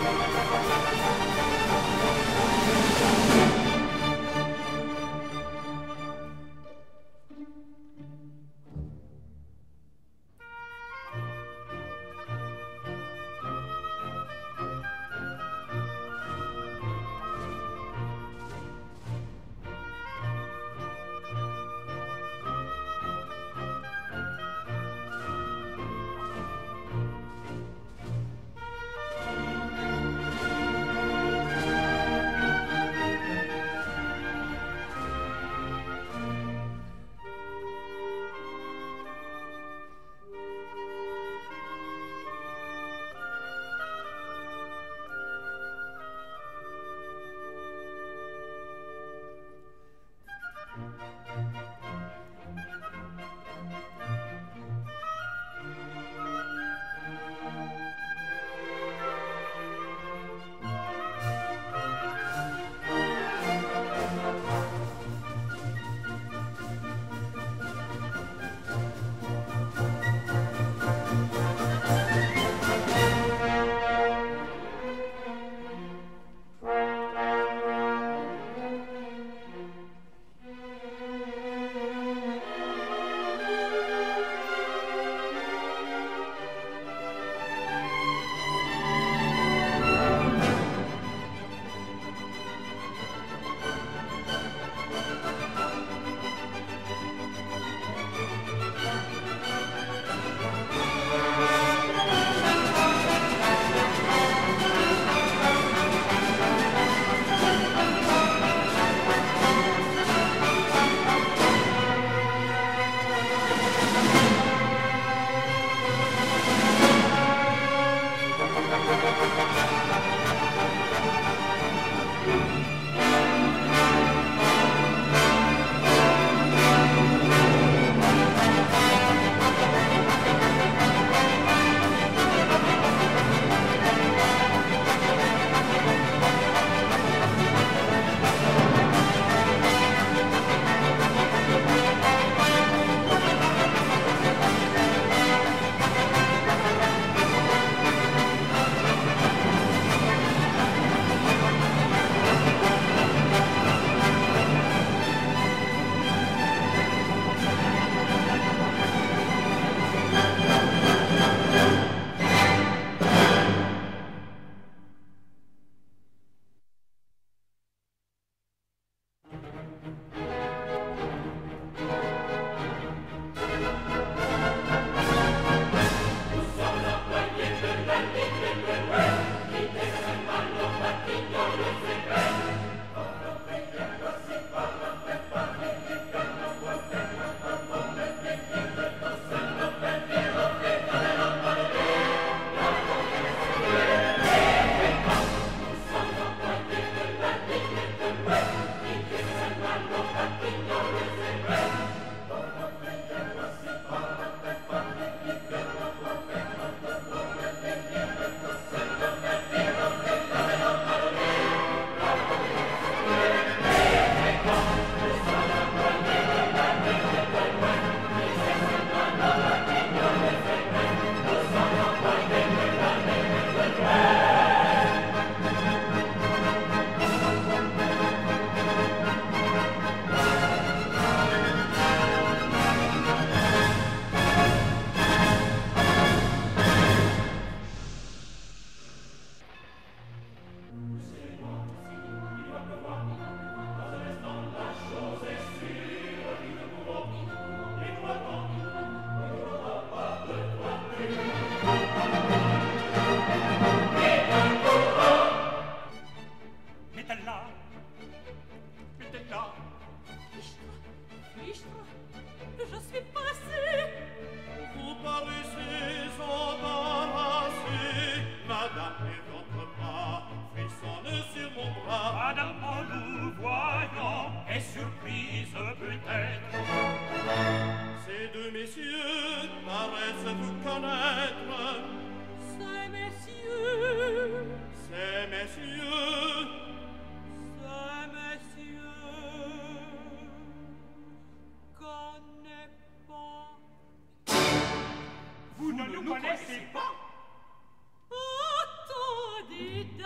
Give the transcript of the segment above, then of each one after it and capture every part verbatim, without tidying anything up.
Vous ne nous connaissez pas? Attendez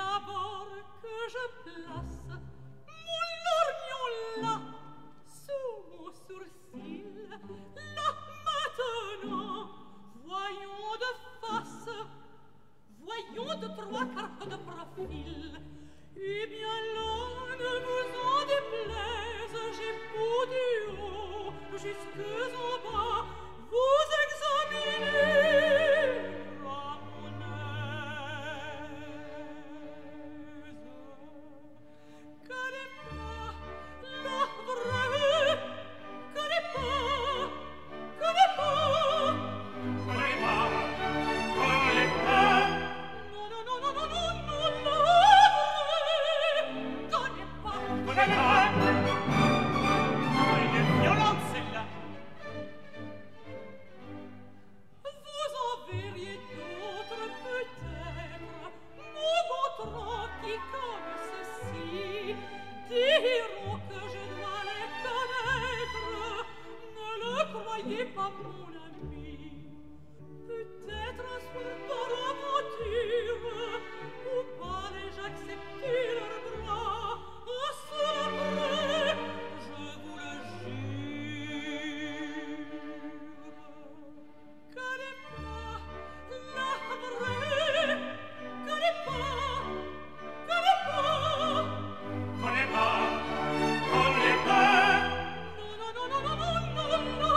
je place mon lorgnon là, sous mon sourcil. Là, maintenant, voyons de face, voyons de trois quarts de profil. Eh bien là, ne vous en déplaise, j'ai beau du haut jusque en bas, vous examinez la mon aise. Connais pas la vraie, connais pas, connais pas, connais pas, connais pas. Non, non, non, non, non, non, non, non. Connais pas. Elle est violente, celle-là. Vous en verriez d'autres, peut-être, montrant qui comme ceci diront que je dois les connaître. Ne le croyez pas, mon ami. Peut-être un soir par aventure, ou par ai-je accepté leur bras. Je vous le jure. Connais pas la vraie, connais pas, connais pas, Connais pas, connais pas. non, non, non, non, non, non, non, non,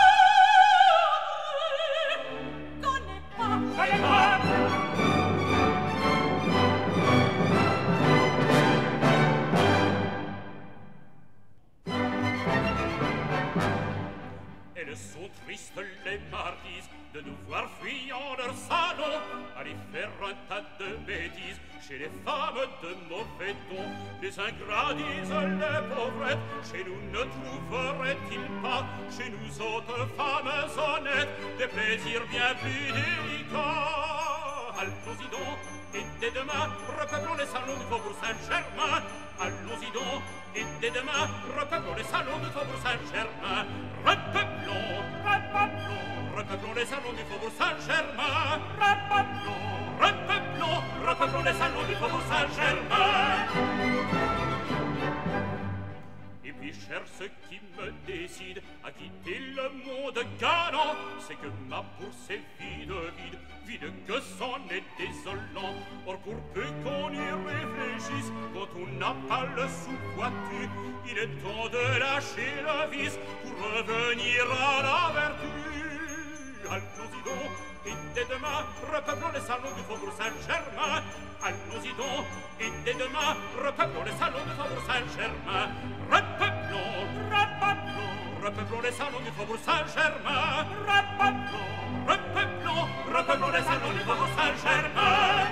connais pas, Connais pas. Elles sont tristes, les marquises, de nous voir fuyant leur salon, aller faire un tas de bêtises chez les femmes de mauvais ton. Les ingrats disent les pauvrettes, chez nous ne trouveraient-ils pas, chez nous autres femmes honnêtes, des plaisirs bien plus délicats? Allons-y donc, et dès demain, repeuplons les salons du Faubourg Saint-Germain. Allons-y donc, et dès demain, repeuplons les salons du Faubourg Saint-Germain. Repeuplons, repeuplons, repeuplons les salons du Faubourg Saint-Germain. Repeuplons, repeuplons, repeuplons les salons du Faubourg Saint-Germain. Et puis, cher, ce qui me décide à quitter le monde galant, c'est que ma bourse est vide, vide, vide, que c'en est désolant. Or, pour peu qu'on y réfléchisse, quand on n'a pas le sous-poitu, il est temps de lâcher le vice pour revenir à la vertu. Allons-y donc, et dès demain, repeuplons les salons du Faubourg Saint-Germain. Allons-y donc, et dès demain, repeuplons les salons du Faubourg Saint-Germain. Repeuplons, repeuplons, repeuplons les salons du Faubourg Saint-Germain. Repeuplons, repeuplons, repeuplons les salons du Faubourg Saint-Germain.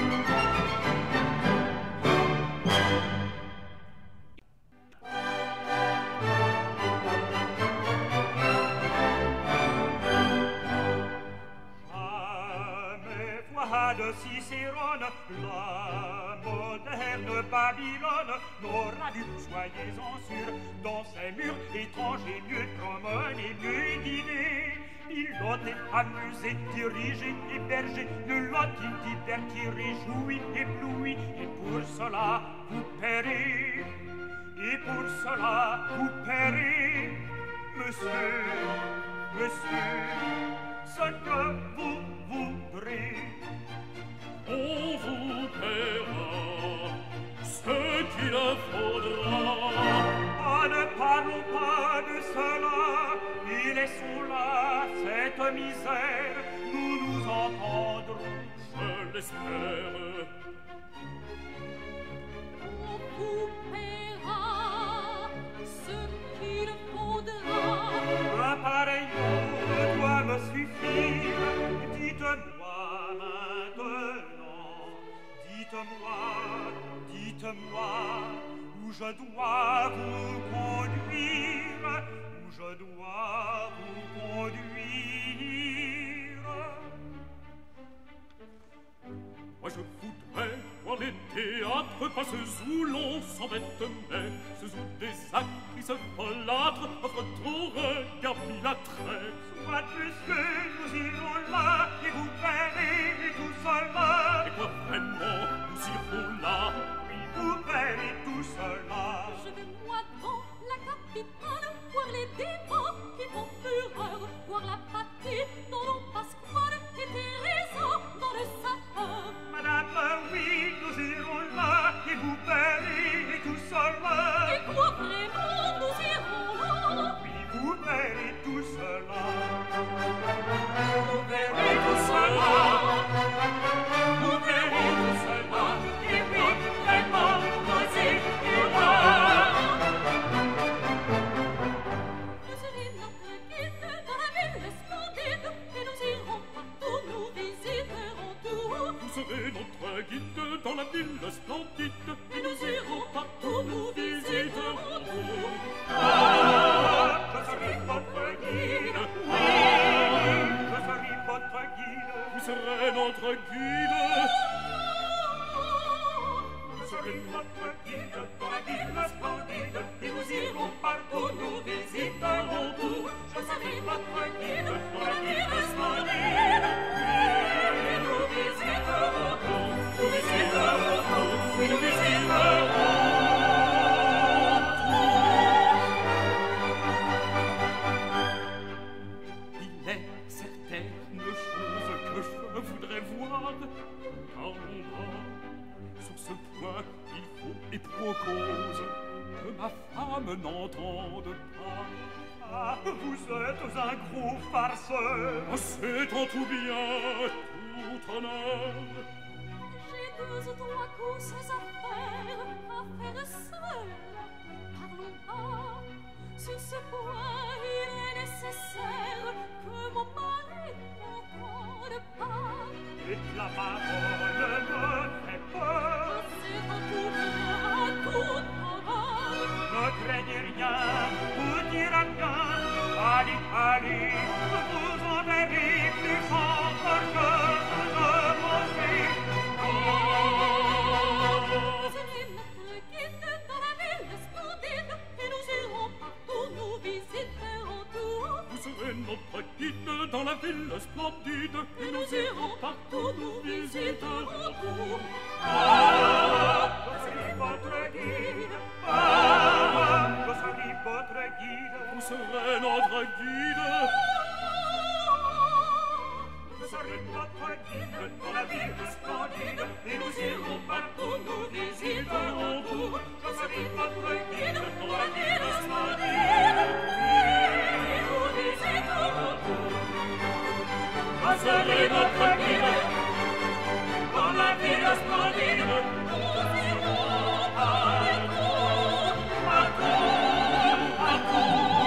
De Cicérone, la moderne Babylone n'aura dû, soyez-en sûrs, dans ses murs étrangers mieux promenés, mieux guidés, pilotés, amusés, dirigés, hébergés, de l'otime divertis, réjouis, éblouis, et pour cela vous paierez, et pour cela vous paierez, monsieur, monsieur, ce que vous voudrez. On vous paiera ce qu'il faudra. Ah, ne parlons pas de cela, et laissons là cette misère, nous nous entendrons, je l'espère. on vous paiera ce qu'il faudra. Un pareil mot doit me suffire, dites-moi maintenant, dites-moi, dites-moi, où je dois vous conduire, où je dois vous conduire. Moi je voudrais voir les théâtres, pas ceux où l'on s'embête, mais ceux où des actrices folâtres offrent ton regard pilâtré. Soit puisque nous irons là, et vous verrez tout seul là. Et quoi vraiment, nous irons là? Oui, vous serez notre guide dans la ville splendide, et nous irons partout, nous visiterons tout. Je serai votre guide dans la ville splendide, et nous visiterons tout, nous visiterons tout, et nous visiterons tout. Il est certaines choses que je voudrais voir par mon bras. Sur ce point, il faut et pour cause que ma femme n'entende pas. Ah, vous êtes un gros farceur. Oh, c'est en tout bien, tout honneur. J'ai deux ou trois courses à faire, à faire seule. Parlons pas, sur ce point il est nécessaire que mon mari n'entende pas. Et la parole me fait peur. C'est en tout bien, tout honneur. Ne craignez rien, tout ira bien. Allez, allez, vous en verrez plus fort que je m'enfuis. Vous serez notre guide dans la ville splendide, et nous irons partout, nous visiterons tout. Vous serez notre guide dans la ville splendide, Et nous irons partout, nous visiterons tout. Ah, je serai votre guide. Ah, je serai votre guide. Vous serez notre guide. Vous serez notre guide dans la ville splendide, et nous irons partout, nous visiterons tout. Je serai votre guide dans la ville splendide, et nous visiterons tout. Je serai votre guide dans la ville splendide. Nous irons partout, partout, partout.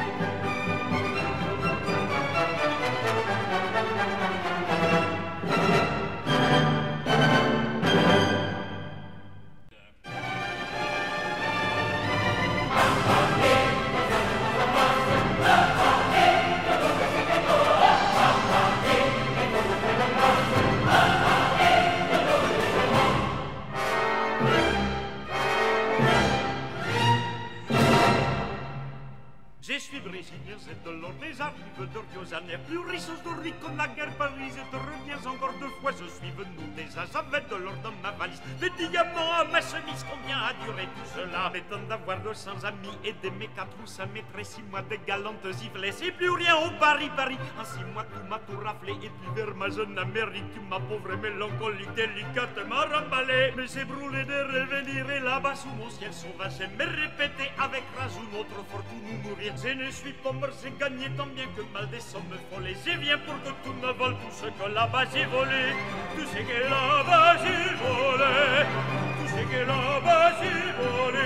Je suis brésilien, c'est de l'or, mais j'arrive de Rio-Janeiro. Plus riche aujourd'hui que la guerre Paris, et te reviens encore deux fois. Je suis venu déjà, j'avais de l'or dans ma valise, des diamants à ma chemise. Combien a duré tout cela? M'étonne d'avoir de cents amis et d'aimer quatre ou cinq maîtres, six mois de galantes ivrées. C'est plus rien au Paris, Paris. En six mois, tout m'a tout raflé, et puis vers ma jeune Amérique, ma pauvre mélancolie délicate m'a remballé. Mais j'ai brûlé de revenir, et là-bas sous mon ciel sauvage, j'aimais répéter avec rage notre fortune ou mourir. Je ne suis pas mort, j'ai gagné tant bien que mal des sommes folles. Je viens pour que tout me vole, tout ce que là-bas j'ai volé, tout ce que là-bas j'ai volé, tout ce que là-bas j'ai volé.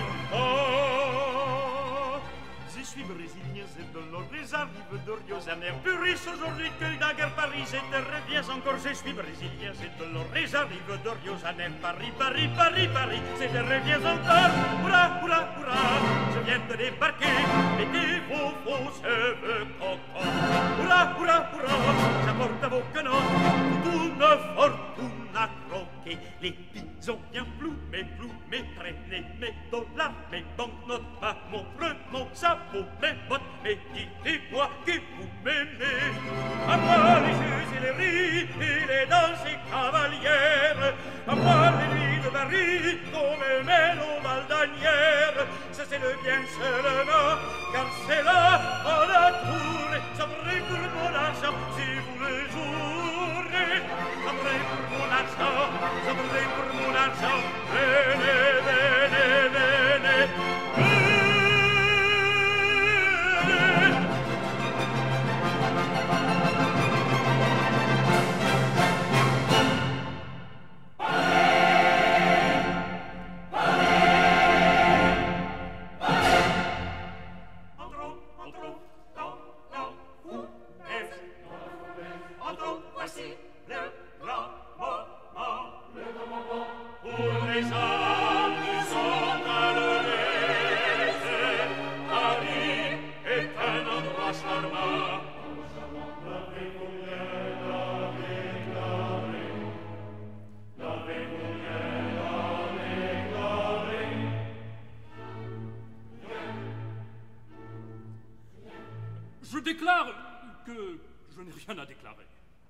Ah, je suis brésilien, c'est de l'or, j'arrive de Rio Janeiro. Plus riche aujourd'hui que la guerre Paris, je te reviens encore. Je suis brésilien, c'est de l'or, j'arrive de Rio Janeiro. Paris, Paris, Paris, Paris, je te reviens encore. Hurrah, hurrah, hurrah, je viens de débarquer, et des faux, faux cheveux coco. Hurrah, hurrah, hurrah, j'apporte à vos canons toute une fortune à croquer. Les pigeons bien plumés, plumés, traînés, mes dollars, mes banknotes, ma montre, mon chapeau, mes bottes, mes petits bois que vous m'aimez. À moi les jeux et les rires et les danses cavalières, à moi les nuits de Paris comme mélo baldanière. Ça c'est le bien seulement, car c'est là on a trouvé. J'aimerais pour mon argent si vous le jouerez. J'aimerais pour mon argent, j'aimerais pour mon argent. Venez, venez, venez, venez. déclare que je n'ai rien à déclarer.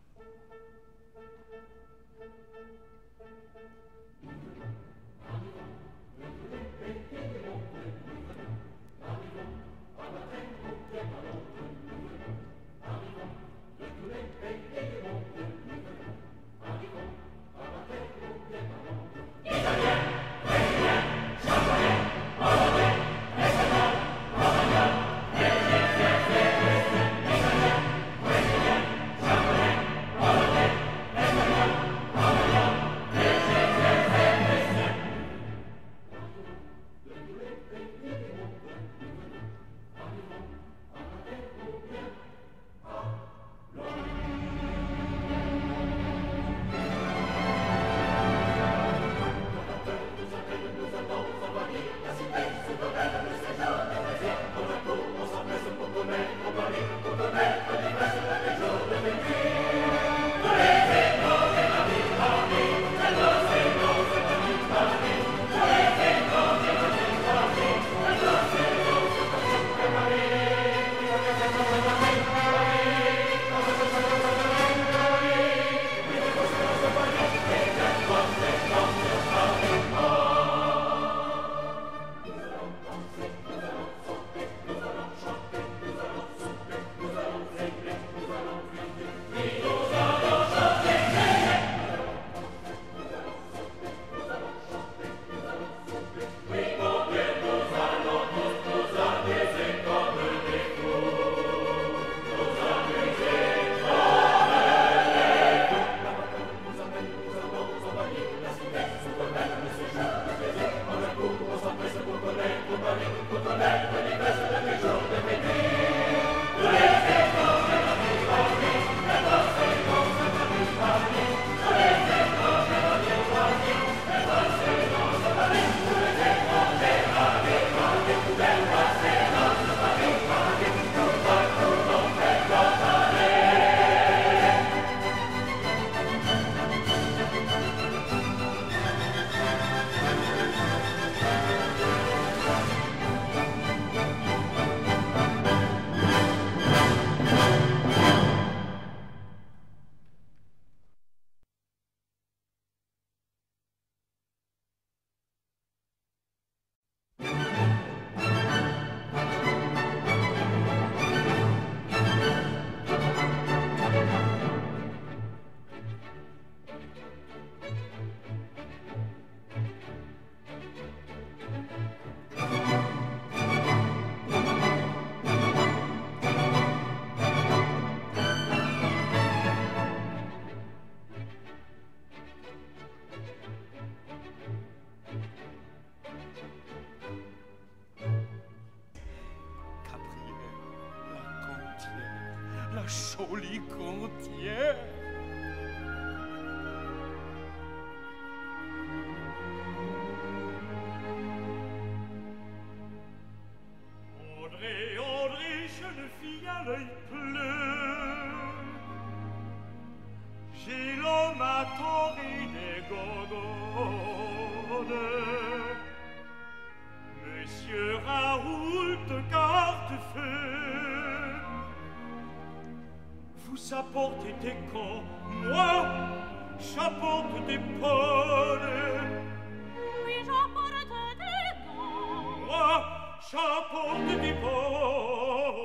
Jolie Gontière. Audrey, Audrey, jeune fille à l'œil bleu, j'ai l'homme à Tori des Gorgones, Monsieur Raoul de Garde-Feu. Vous apportez des gants, moi, j'apporte des bonnes. Oui, j'apporte des gants. Moi, j'apporte des bonnes.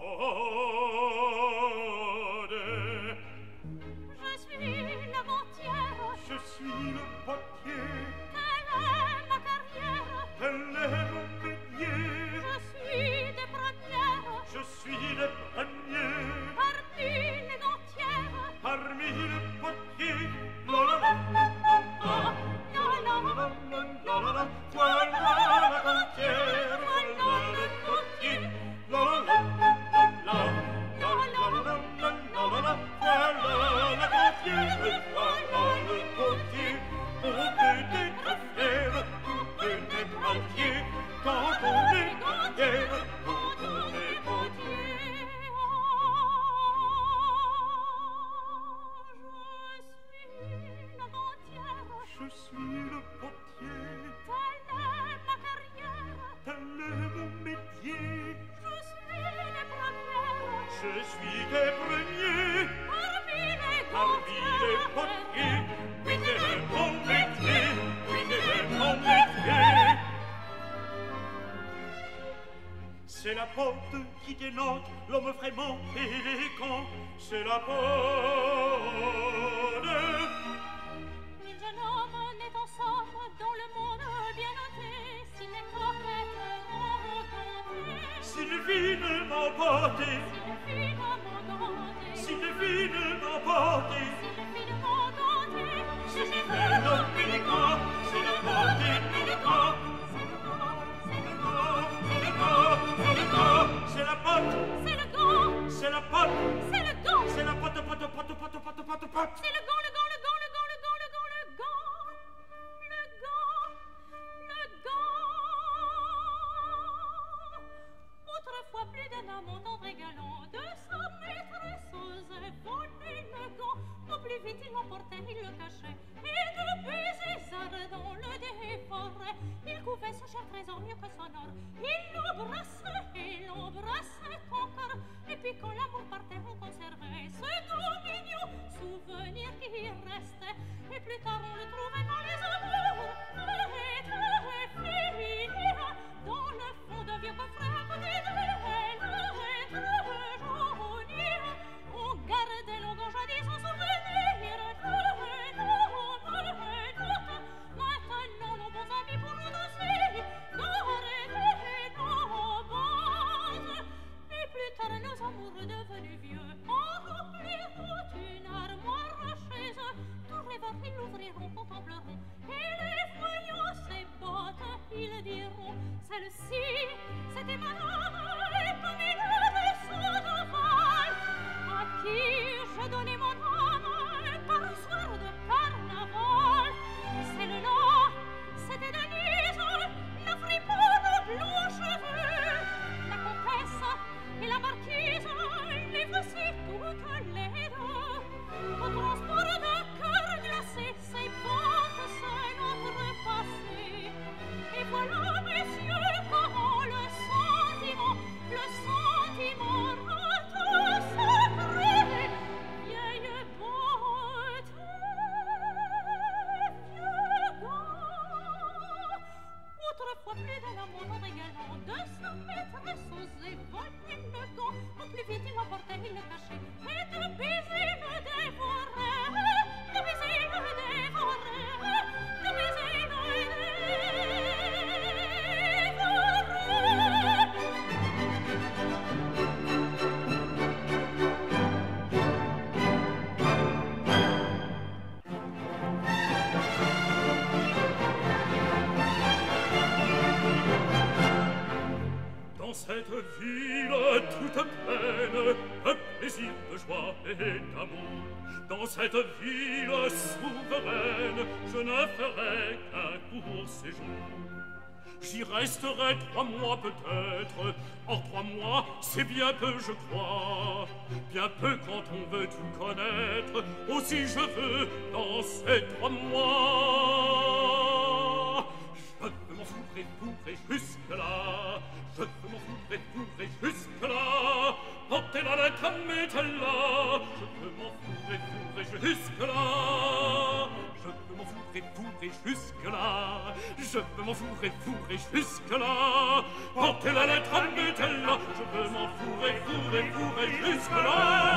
Je suis la Gontière. Je suis le potier. Telle est ma carrière. Telle est mon métier. Je suis des premières. Je suis le premier. Parmi les Gontières. Parmi le potier. La la la la la la la la. Voilà la Gontière. Voilà le potier. porte qui dénote l'homme vraiment élégant, c'est la bonne. Mille jeunes hommes naît en somme dans le monde bien noté, s'il est coquette, rencontré. S'il vine m'emporter, S'il vine m'emporter, s'il vine m'emporter, s'il vine m'emporter, c'est l'homme élégant, c'est la porte élégant, c'est la pote, c'est le gant, c'est la pote, c'est le gant, c'est la pote, pote, pote, pote, pote, pote, pote. c'est le gant, le gant, le gant, le gant, le gant, le gant, le gant, le gant, le gant. Autrefois plus d'un homme entendre galant de sa maîtresse osait voler le gant. Au plus vite il l'emportait, il le cachait, et de baisers ardents le dévorait. Il couvait ce cher trésor mieux que son or, il l'embrassait et l'embrassait encore. Et puis quand l'amour partait, on conservait ce doux mignon souvenir qui restait. Et plus tard on le trouvait dans les amours, et très filles, dans le fond d'un vieux coffret à côté d'elle, et très jaunie. On gardait longuement jadis son souvenir, très noble, maintenant nos bons amis pour nous danser, gardez nos bandes. Et plus tard nos amoureux devenus vieux en rempliront une armoire chez eux. Tout rêveurs ils l'ouvriront, contempleront, et les voyant ces bottes ils diront, celle-ci c'était madame, et comme il avait son aval, à qui je donnais mon âme par un soir de carnaval. Celle-là c'était Denise, la friponne blond cheveux, la comtesse et la marquise, les voici toutes les deux. Au transport de cœur glacé, ces bottes c'est notre passé. Et voilà, messieurs, comment le sentiment, le sentiment rate secret. Vieille botte, vieux gant. Autrefois plus d'un amour régalant de sa maîtresse osait voler le gant. Au plus vite il l'emportait, il le cachait, et de baisers le dévorait, de baisers le dévorait, de baisers le Dans cette ville toute pleine de plaisir, de joie et d'amour, dans cette ville souveraine, je ne ferai qu'un court séjour. J'y resterai trois mois peut-être. Or trois mois, c'est bien peu, je crois. Bien peu quand on veut tout connaître. Aussi je veux, dans ces trois mois, je veux m'en fourrer, fourrer jusque-là. Je veux m'en fourrer, fourrer jusque-là. Portez la lettre à mettez-la. Je veux m'en fourrer, fourrer jusque-là. Je veux m'en fourrer, fourrer jusque-là. Je veux m'en fourrer, fourrer jusque-là. Portez la lettre à mettez-la. Je veux m'en fourrer, fourrer, fourrer jusque-là.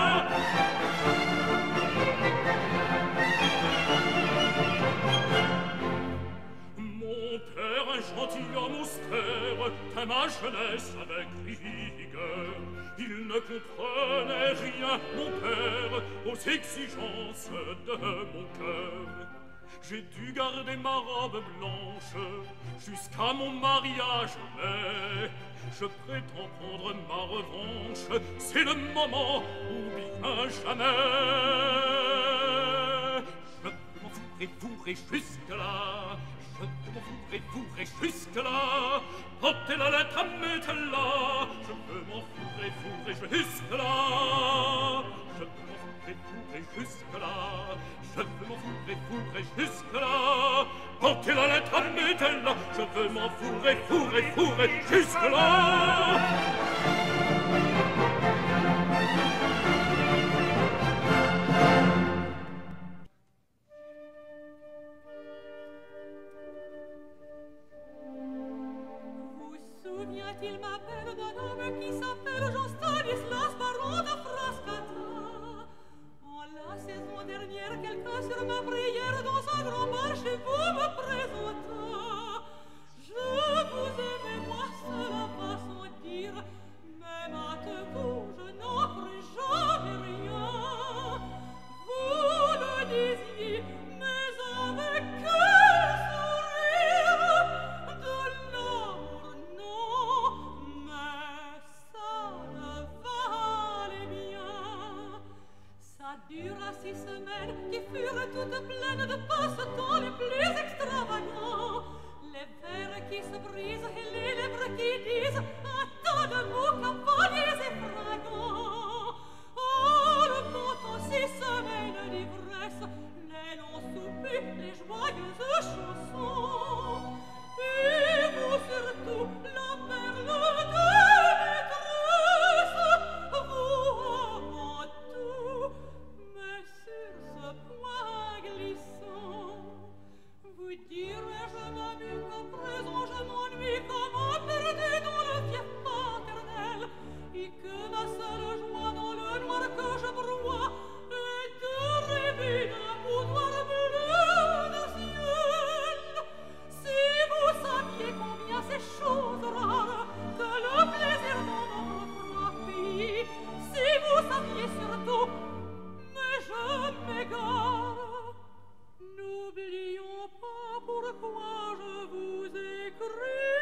Mon père, un gentilhomme austère, tint ma jeunesse avec rigueur. Il ne comprenait rien, mon père, aux exigences de mon cœur. J'ai dû garder ma robe blanche jusqu'à mon mariage, mais je prétends prendre ma revanche. C'est le moment ou bien jamais. Je veux m'en fourrer, fourrer jusque-là. Je veux m'en fourrer, fourrer jusque-là. Portez la lettre à mettez-la. Je veux m'en fourrer, fourrer jusque-là. Je veux m'en fourrer, fourrer jusque-là. Je veux m'en fourrer, fourrer jusque-là. Portez la lettre à mettez-la. Je veux m'en fourrer, fourrer, fourrer jusque-là. Vous souvient-il m'appelle d'un homme qui s'appelle Jean-Stanislas, baron de Frascata. En la saison dernière, quelqu'un sur ma prière dans un grand bar chez vous me présenta. Je vous aimais, moi, cela va sans dire, mais maintenant je n'offre jamais rien. Vous le disiez, mais avec quel sourire, de l'amour, non, mais ça ne valait bien. Ça dura six semaines qui furent toutes pleines de passe-temps les plus extravagants. Les verres qui se brisent et les lèvres qui disent à tant de mots cavaliers et fragants. Oh, le temps six semaines d'ivresse, les longs soupers, les joyeuses chansons. Et vous surtout, la perle de maîtresse, vous avant tout, mais sur ce point glissant, vous dirais-je m'amuse qu'à présent je m'ennuie comme un perdu dans le fief paternel, et que ma seule joie dans le noir que je broie est de rêver d'un boudoir bleu de ciel. Si vous saviez combien c'est chose rare que le plaisir dans notre froid pays, si vous saviez surtout, mais je m'égare, n'oublions pas pourquoi je vous écris.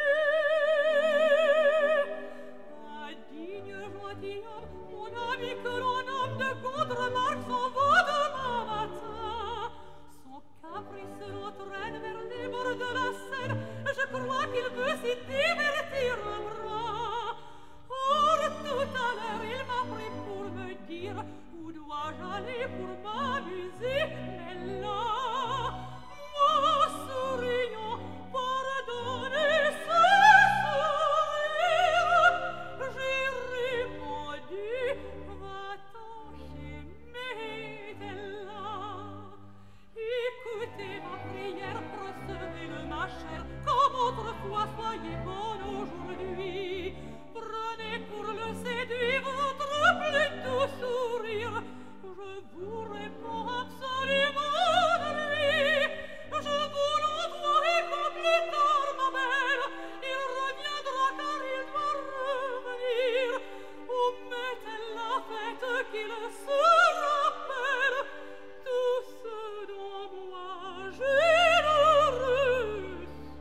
Un digne gentilhomme, mon ami que l'on nomme de contre-marque, s'en va demain matin. Son caprice l'entraîne vers les bords de la Seine, je crois qu'il veut s'y divertir un bras. Or, tout à l'heure, il m'a pris pour me dire où dois-je aller pour m'amuser, mais là, moi souriant, pardonnez ce sourire, j'ai répondu, va-t'en chez Médella. Écoutez ma prière, recevez-le ma chère, comme autrefois, soyez bonne aujourd'hui. Prenez pour le séduire votre plus doux sourire, je vous réponds absolument de lui. Je vous l'envoie et comme plus tard, ma belle, il reviendra car il doit revenir. Où m'est-elle la fête qu'il se rappelle tout ce dont moi j'ai le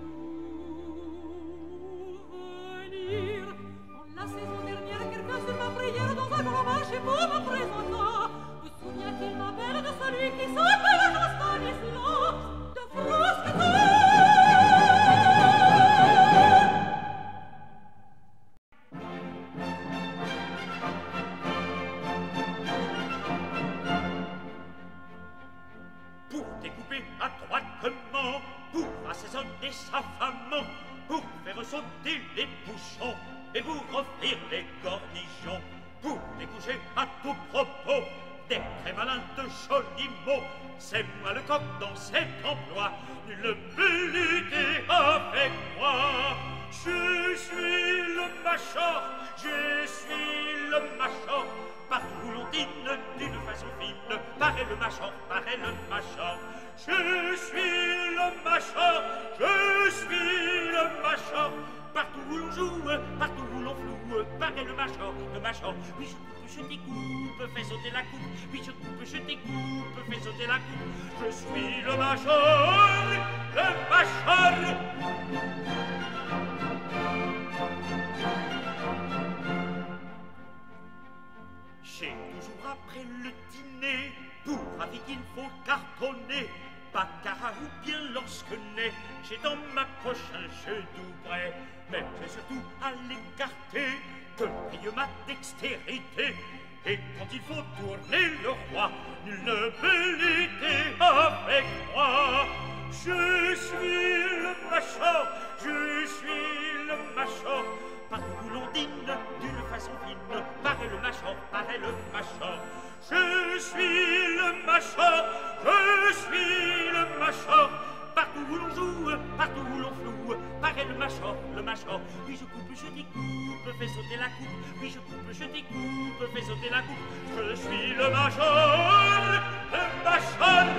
souvenir. En la saison dernière, quelqu'un sur ma prière dans un grand marché pour me présenta. Vous souvient-il ma belle de celui qui s'appelle Jean-Stanislas de Frascata? Pour découper adroitement, pour assaisonner savamment, pour faire sauter les bouchons et pour offrir les cornichons, pour découcher à tout propos des très malins de jolis mots. C'est moi le coq dans cet emploi, nul ne peut lutter avec moi. Je suis le machor, je suis le machor, partout où l'on dîne d'une façon fine, paraît le machor, paraît le machor. Je suis le machor, je suis le machor, partout où l'on joue, partout où l'on floue, paraît le machor, le machor. Oui, je coupe, je découpe, fais sauter la coupe, oui, je coupe, je découpe, fais sauter la coupe. Je suis le machor, le machor. J'ai toujours après le dîner, pour avec il faut cartonner, baccarat ou bien lorsque naît, j'ai dans ma poche un jeu d'ouvret, mais j'ai surtout à l'écarter, que brille ma dextérité, et quand il faut tourner le roi, nul ne peut lutter avec moi. Je suis le machor, je suis le machor, partout où l'on dîne d'une façon fine, paraît le machor, paraît le machor. Je suis le machor, je suis le machor, partout où l'on joue, partout où l'on floue, paraît c'est le major, le major. Oui, je coupe, je découpe, fais sauter la coupe. Oui, je coupe, je découpe, fais sauter la coupe. Je suis le major, le major.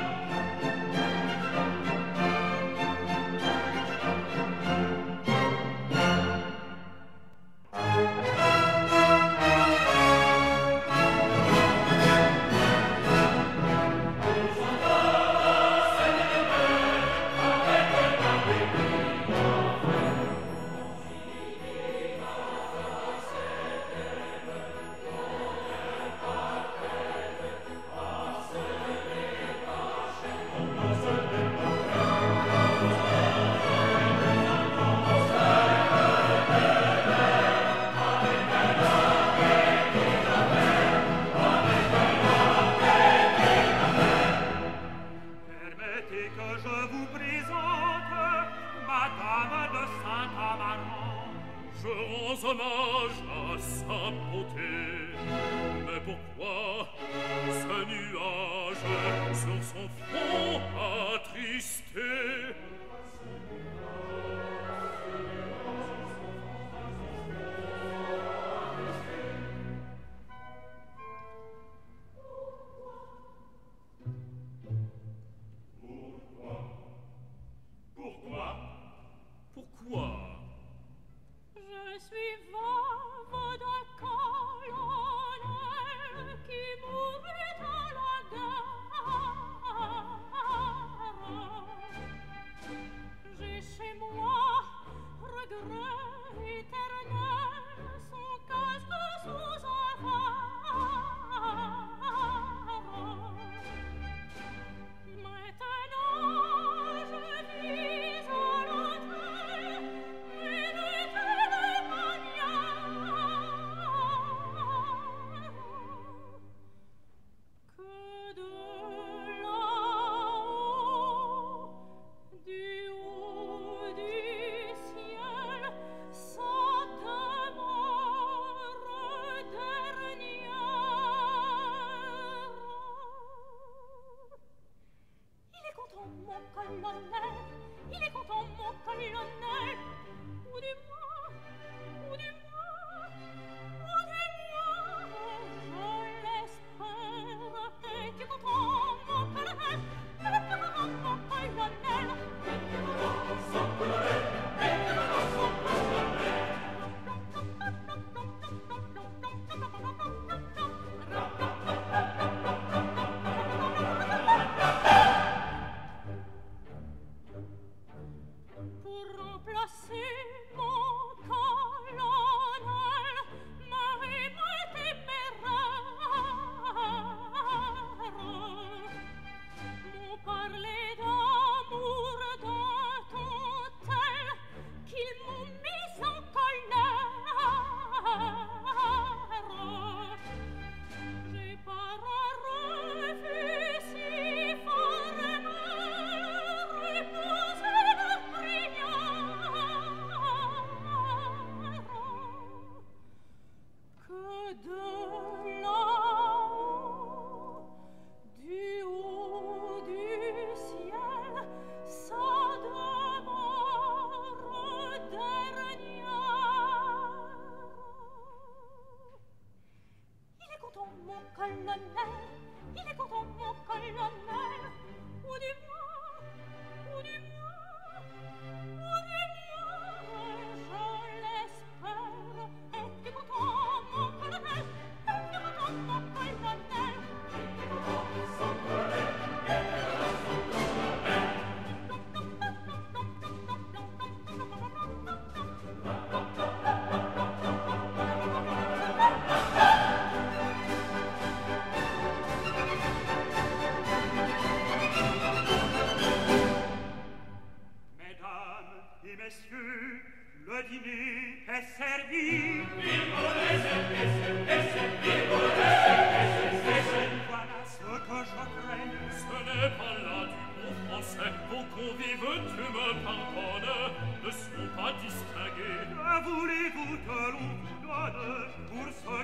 Voulez-vous que l'on vous donne pour